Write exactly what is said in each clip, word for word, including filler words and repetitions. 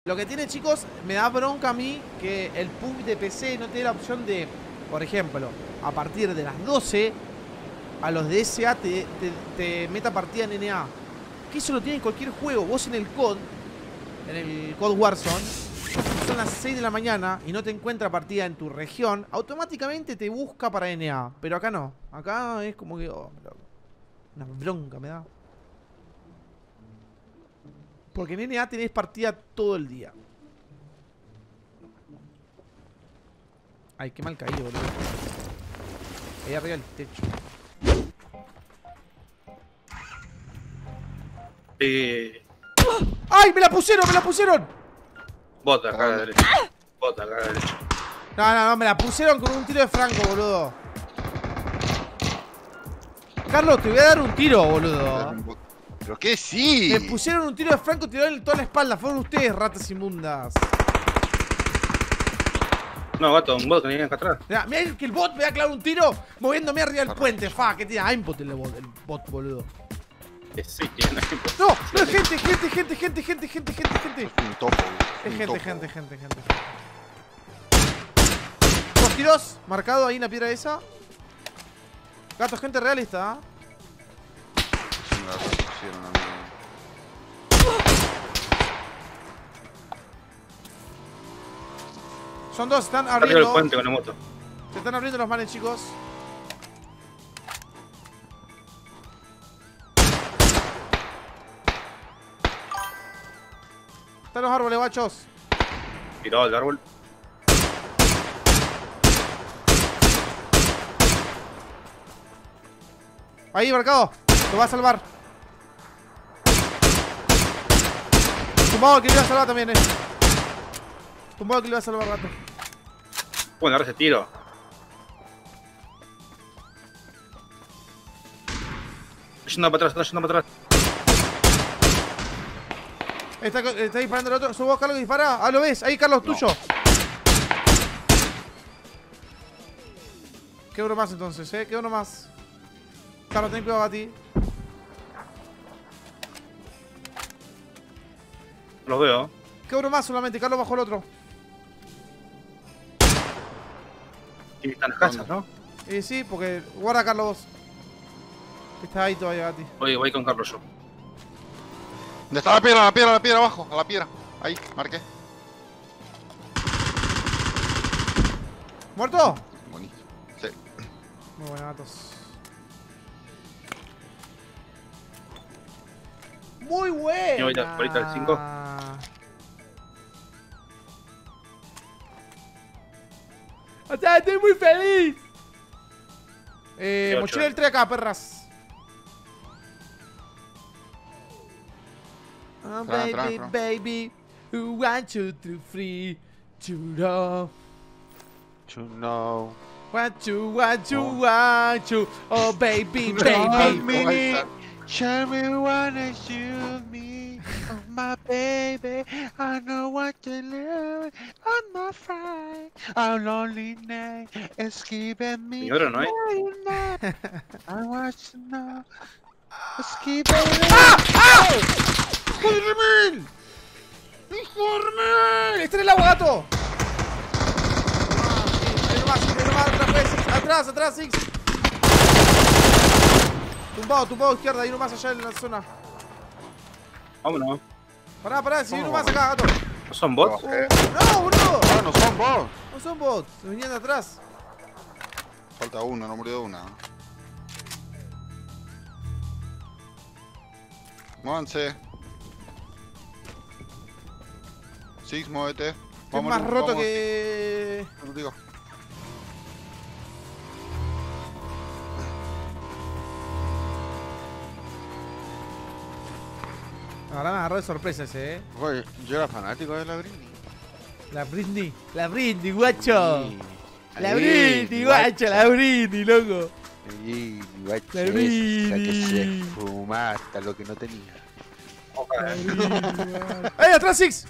Lo que tiene, chicos, me da bronca a mí que el P U B G de P C no tiene la opción de, por ejemplo, a partir de las doce, a los de S A te, te, te meta partida en N A. Que eso lo tiene en cualquier juego. Vos en el C O D, en el C O D Warzone, son las seis de la mañana y no te encuentra partida en tu región, automáticamente te busca para N A. Pero acá no. Acá es como que... Oh, una bronca me da. Porque en N A tenés partida todo el día. Ay, qué mal caído, boludo. Ahí arriba del techo. Eh... ¡Ay, me la pusieron, me la pusieron! Bota acá a la derecha. Bota acá a la derecha. No, no, no, me la pusieron con un tiro de Franco, boludo. Carlos, te voy a dar un tiro, boludo. ¿Pero qué sí? Me pusieron un tiro de Franco, tiraron en toda la espalda. Fueron ustedes, ratas inmundas. No, gato, un bot que tenía acá atrás. Mirá, mirá que el bot me va a clavar un tiro moviéndome arriba del puente. Fa, que tiene aimbot el bot, el bot, boludo. Que sí, tiene aimbot. No, no es gente, gente, gente, gente, gente, gente, gente, gente. Es un topo. Es un gente, topo. gente, gente, gente, gente. Dos tiros, marcado ahí en la piedra esa. Gato, gente realista, ¿eh? Sí, me la pusieron a mí. Son dos, están Arriba del abriendo. puente con la moto. Se están abriendo los manes, chicos. Están los árboles, guachos. Tirado el árbol. Ahí, marcado. Lo va a salvar. Tumbado que lo iba a salvar también, eh. Tumbado que lo iba a salvar, gato. Bueno, ahora ese tiro. Está yendo para atrás, está yendo para atrás. Está, está disparando el otro. Subo, Carlos, que dispara. Ah, lo ves. Ahí, Carlos, No. tuyo. Queda uno más entonces, eh. Queda uno más. Carlos, ten cuidado a ti. Los veo. Queda uno más solamente. Carlos bajó el otro. Y están las casas, ¿no? Eh, sí, porque. Guarda, Carlos, vos. Está ahí todavía, Gati. Voy, voy con Carlos yo. ¿Dónde está la piedra? La piedra, la piedra abajo. A la piedra. Ahí, marqué. ¿Muerto? Bonito. Sí. Muy buenos gatos. Muy buena. Ahorita- ahorita el cinco. O sea, estoy muy feliz. Eh, ocho. mochila del tren acá, perras. Oh, Tra, baby, tra, tra. baby. One, two, three, three. Two, no. To know. One, two, one, two, Oh. one, two. Oh, baby, Tell baby. me, tell me wanna shoot me, oh my baby. I know what to lose. I'm not afraid. I'm lonely night. It's keeping me. Señora, ¿no hay? I want to know. It's keeping me. ¡Hijo de remil! ¡Hijo de remil! ¡Está en el agua, gato! Ahí nomás, ahí nomás, atrás, pues, Six. Atrás, atrás, Six. Tumbado, tumbado izquierda, ahí nomás allá en la zona. Vámonos. Pará, pará, si hay uno Vamos, más acá, gato. ¿No son bots? Uh, ¡No, boludo! Ah, no son vos. No son bots, se venían de atrás. Falta uno, no murió una. Móvanse. Six, muévete. Es Vamos, más roto vamos. que... No digo. Ahora me agarró de sorpresa ese, eh. Oye, yo era fanático de la Britney. La Britney, la Britney, guacho. Sí. La Ahí, Britney, guacho, la Britney, loco. Sí, guacho, La esa que Britney. se fumaba hasta lo que no tenía. La Britney, guacho. ¡Ahí atrás, Six!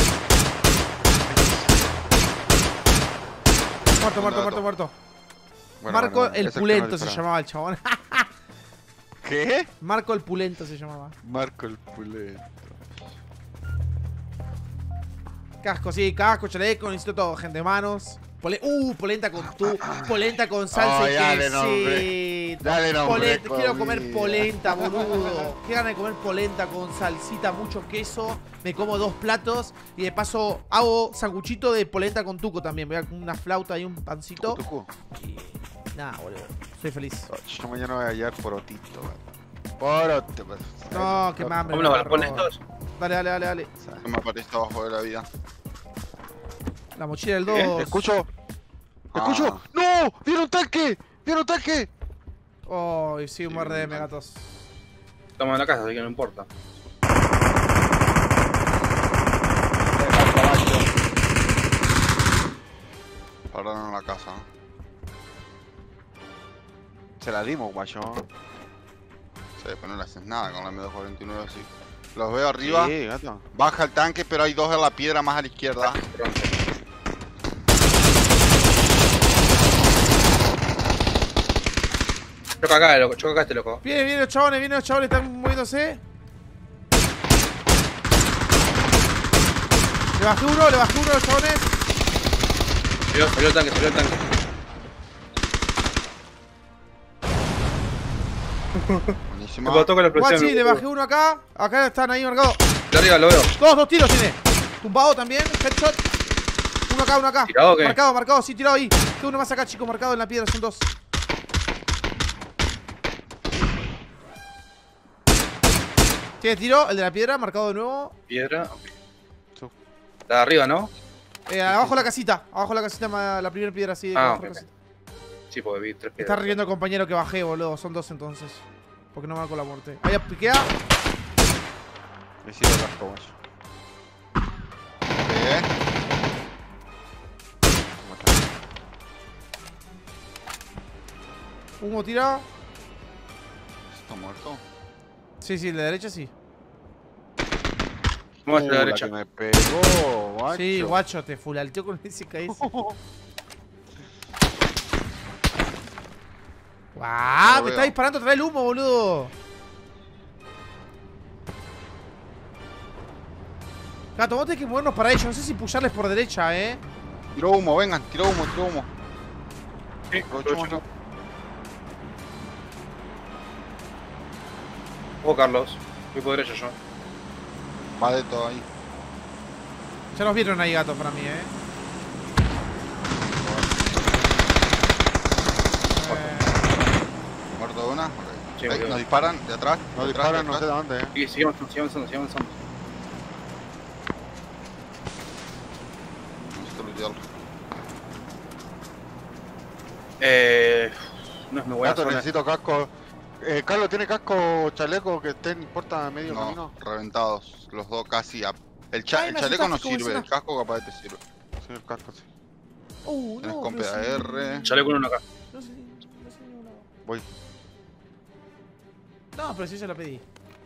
Muerto, muerto, muerto, muerto. Bueno, Marco bueno, el es que no Pulento se disparaba. llamaba el chabón. ¿Qué? Marco el Pulento se llamaba. Marco el Pulento. Casco, sí, casco, chaleco, necesito todo, gente, manos. Pole uh, polenta con tu, polenta con salsa Oh, y dale quesito. Dale nombre, Polenta, quiero comida. comer polenta, boludo. Qué ganas de comer polenta con salsita, mucho queso. Me como dos platos y de paso hago sanguchito de polenta con tuco también. Voy a con una flauta y un pancito. Tucu. Y nada, boludo. Soy feliz. Oh, yo mañana voy a hallar porotito, weón. Porote, pues. No, qué mames. ¿Cómo nos ponen estos? Dale, dale, dale, dale. Que me aparece abajo de la vida. La mochila del ¿Qué? dos. Escucho. Ah. Escucho. ¡No! ¡Viene un tanque! ¡Viene un tanque! Oh, y sí, un Sí, R D M, un gatos. Estamos en la casa, así que no importa. Pararon en la casa. Se la dimos, guayo. Sí, pero no le haces nada con la M dos cuarenta y nueve así. Los veo arriba. Sí, gato. Baja el tanque, pero hay dos en la piedra más a la izquierda. Choca acá, loco, choca acá este loco. Viene, vienen los chabones, vienen los chabones, están moviéndose. Le bajé uno, le bajé uno a los chabones. Salió, salió el tanque, salió el tanque. Buenísimo. Me botó con la explosión. Guachi, le bajé uno acá. Acá están ahí marcados. De arriba lo veo. Dos, dos tiros tiene. Tumbado también, headshot. Uno acá, uno acá. ¿Tirado o qué? Marcado, marcado, sí, tirado ahí. Tengo uno más acá, chico, marcado en la piedra, son dos. Tiene tiro, el de la piedra, marcado de nuevo. Piedra. Ok. La de arriba, ¿no? Eh, abajo la casita, abajo la casita, ma- la primera piedra, así. Ah, abajo la ok, casita. Sí, porque vi tres Está piedras. riendo el compañero que bajé, boludo. Son dos entonces. Porque no me va con la muerte. Ahí piquea. Me hicieron las cobas. ¿Qué? Humo tira. ¿Está muerto? Sí, sí, el de la derecha sí. Vamos a Uh, la derecha. que me pegó, guacho. Sí, guacho, te fulalteó con ese K S. ¡Guau! No lo Me está veo. disparando, trae el humo, boludo. Gato, vos tenés que movernos para ellos. No sé si pullarles por derecha, eh. Tiró humo, vengan, tiró humo, tiró humo. Sí, Aprovechémoslo. Ojo, Carlos. Voy por derecha yo. Va de todo ahí. Ya nos vieron ahí, gato, para mí, eh. ¿Muerto de una? Ok. Sí, Ahí, murió. nos disparan de atrás. No de atrás, disparan, de no sé atrás. de dónde, eh. Sí, sigamos, sigamos avanzando, sigamos avanzando. Necesito lootearlo. Eh. No es muy buena Gato, zona. necesito casco. Eh, Carlos, ¿tiene casco chaleco que estén, importa medio No, camino? reventados. Los dos casi. a- El, cha- Ay, el me chaleco no asustaste como sirve, si el casco capaz te sirve. Sí, el casco, sí. Uh, Tenés no, con pero P A R. sí. Chaleco uno acá. No sé, no sé ni uno. Voy. No, pero sí se la pedí.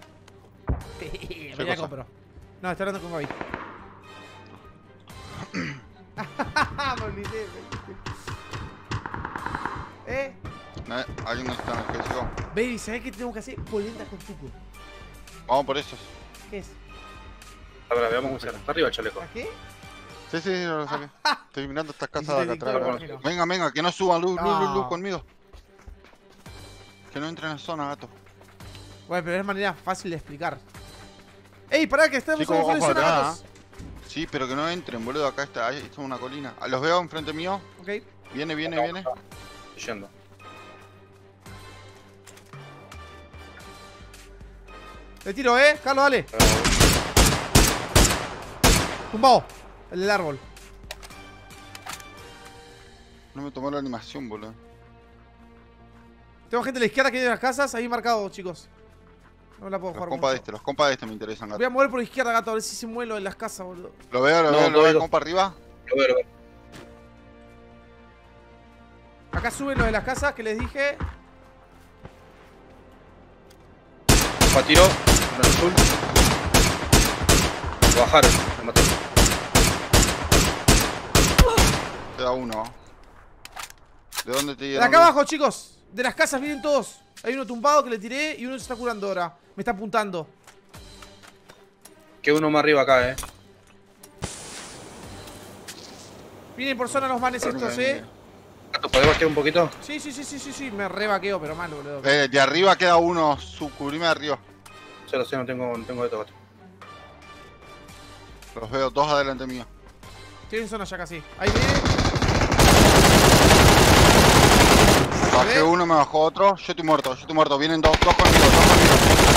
Me la cosa? compro. No, está hablando con Gaby. Me olvidé, me olvidé. Eh, Eh, alguien no está en el físico. Baby, ¿sabés qué tenemos que hacer? Polenta con tuco. Vamos por esos. ¿Qué es? A ver, veamos cómo se Está arriba el chaleco. ¿A qué? Sí, sí, lo saqué. Estoy mirando estas casas de acá Hiciste atrás. TikTok, ¿verdad? imagino. Venga, venga, que no suban luz, luz, luz, luz No. conmigo. Que no entren en zona, gato. Bueno, pero es manera fácil de explicar. ¡Ey, pará, que estamos Chicos, en zona, ojo acá, gatos! Sí, pero que no entren, boludo. Acá está, ahí está una colina. Ah, los veo enfrente mío. Ok. Viene, viene, viene. Estoy yendo. Le tiro, eh. Carlos, dale. Tumbado. El del árbol. No me tomó la animación, boludo. Tengo gente a la izquierda que viene de las casas. Ahí marcado, chicos. No la puedo Los jugar. compas de mucho. este, los compas de este me interesan, Voy gato. a mover por la izquierda, gato. A ver si se mueve lo de las casas, boludo. Lo veo, lo No, veo, lo todavía veo, no. compa arriba. Lo veo, lo veo. Acá suben lo de las casas que les dije. Pa' tiro. En el azul. Lo bajaron. Me maté. Queda uno. ¿De dónde te De dieron? acá luz? abajo, chicos. De las casas vienen todos. Hay uno tumbado que le tiré y uno se está curando ahora. Me está apuntando. Queda uno más arriba acá, eh. Vienen por zona los manes estos, eh. Gato, ¿podés batear un poquito? Sí, sí, sí, sí, sí, sí. Me revaqueo, pero mal, boludo. Eh, de arriba queda uno, su cubrime de arriba. Ya lo sé, no tengo, no tengo de todo, gato. Los veo dos adelante mío. Tienen zona ya casi. Ahí viene. Bajé uno, me bajó otro. Yo estoy muerto, yo estoy muerto. Vienen dos, dos conmigo, dos conmigo.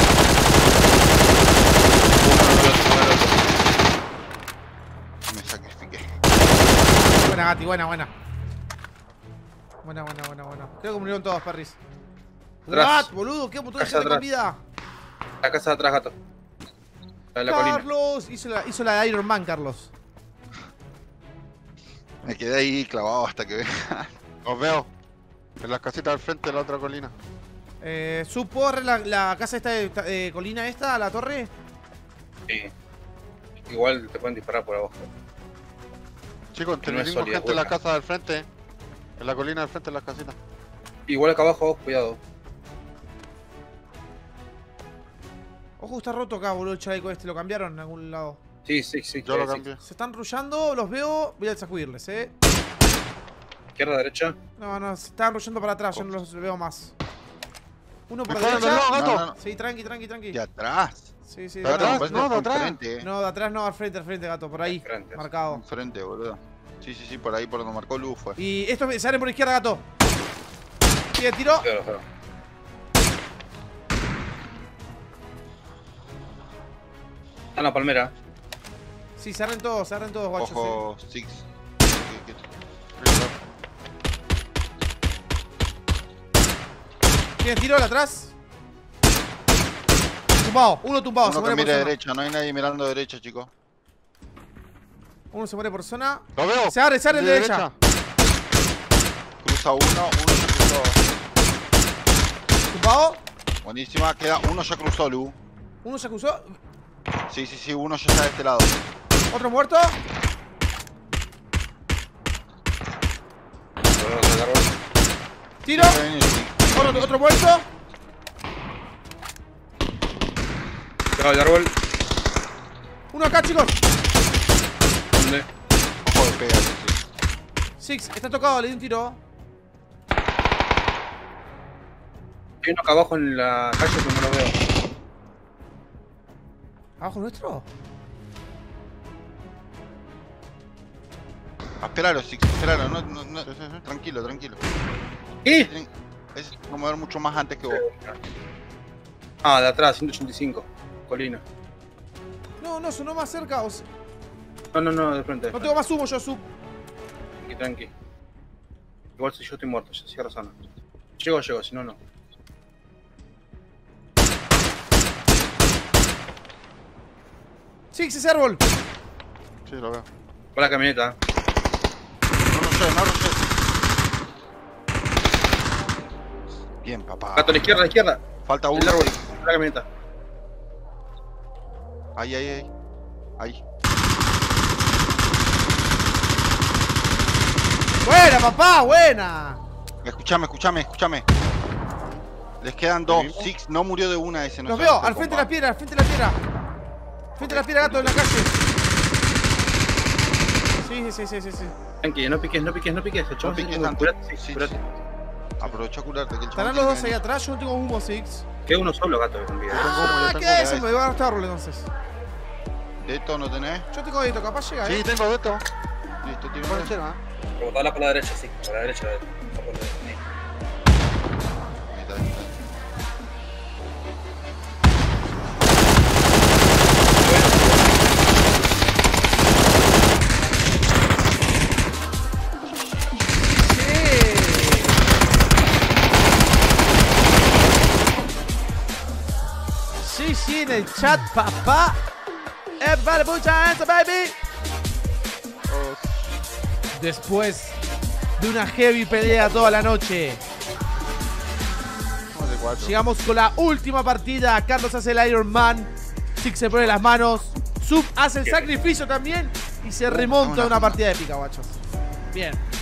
Me sacrifiqué. Buena, Gati, buena, buena. Buena, buena, buena, buena. Creo que murieron todos, perris. Atrás. What, boludo, qué puto de Casa gente con atrás. vida. La casa de atrás, gato. La de la colina. Carlos, hizo la, hizo la de Iron Man, Carlos. Me quedé ahí clavado hasta que venga. Los veo. En las casitas al frente de la otra colina. Eh, ¿Supo la, la casa esta de eh, colina esta, la torre? Sí. Igual te pueden disparar por abajo. Chicos, Que no es tenemos sólida, gente en la buena. casa del frente. En la colina del frente de las casitas. Igual acá abajo, cuidado. Ojo, está roto acá, boludo, el chaleco este. Lo cambiaron en algún lado. Sí, sí, sí. Yo lo sí. cambié. Se están rushando, los veo. Voy a sacudirles, eh. Izquierda, derecha. No, no, se están rushando para atrás. Yo no los veo más. Uno por Me fueron derecha. los dos, gato. No, no, no. Sí, tranqui, tranqui, tranqui. De atrás. Sí, sí, De de atrás, atrás. no, de atrás. enfrente. No, de atrás no, al frente, al frente, gato. Por ahí. Enfrente. Marcado. Enfrente, boludo. Sí, sí, sí, por ahí, por donde marcó Luz fue. Y estos salen por izquierda, gato. Sí, tiro. Claro, claro. Está en la palmera. Sí, cerren todos, cerren todos, guachos. eh. Ojo, Six. ¿Tiene tiro de atrás? Tumbado, uno tumbado, se Uno muere que por mire zona. derecha, no hay nadie mirando derecha, chicos. Uno se muere por zona. ¡Lo veo! Se abre, se abre el de derecha. Cruza uno, uno ya cruzó. Tumbado. Buenísima, queda uno ya cruzó, Lu. Uno se acusó. Sí, sí, sí, uno ya está de este lado. Otro muerto. Tiro. Viene, sí. Otro, otro muerto. Pegado el árbol. Uno acá, chicos. ¿Dónde? Ojo de pega, sí. Six, está tocado, le di un tiro. Hay uno acá abajo en la calle que no lo veo. ¿Abajo nuestro? Esperalo, Six, esperalo, no, no, no. Tranquilo, tranquilo. ¿Qué? Tienen- Es mover mucho más antes que vos. Ah, de atrás, ciento ochenta y cinco. Colina. No, no, sonó más cerca. O sea, No, no, no, de frente. De no frente. tengo más humo yo, sub. Tranqui, tranqui. Igual si yo estoy muerto, ya cierro zona. Llego, llego, si no, no. Six, ese árbol. Sí, lo veo. Va la camioneta. No lo sé, no lo sé. Bien, papá. Gato a la izquierda, a la izquierda. Falta El uno. árbol. Va la camioneta. Ahí, ahí, ahí. Ahí. Buena, papá, buena. Escuchame, escuchame, escuchame. Les quedan dos. ¿Mismo? Six no murió de una ese. No Los sé veo, dónde, al frente de compa. la piedra, al frente de la piedra. Frente de la piedra, gato, en la calle. Sí, sí, sí, sí, sí. Tranqui, no piques, no piques, no piques. El chabón piques se- tanto. curate, sí, Sí, curate. sí. Aprovecha a curarte que el Estarán chabón los dos tiene ahí que atrás, yo no tengo humo, Six. Queda uno solo, gato, con vida. Yo tengo humo, yo Ah, tengo, ¿qué ya es eso? ves. Me voy a gastar árbol entonces. venir. ¿De esto no tenés? Yo tengo esto, capaz llega, Sí, eh. tengo de esto. Listo, tiro Por una. encima, ¿eh? Rebotala por la derecha, sí. Por la derecha. Por la derecha. Ahí está, ahí está. Sí, sí, en el chat, papá. Everybody put your hands up, baby. Después de una heavy pelea toda la noche, Vamos de cuatro. llegamos con la última partida. Carlos hace el Iron Man. Six se pone las manos. Sub hace el sacrificio también. Y se remonta a una partida épica, guachos. Bien.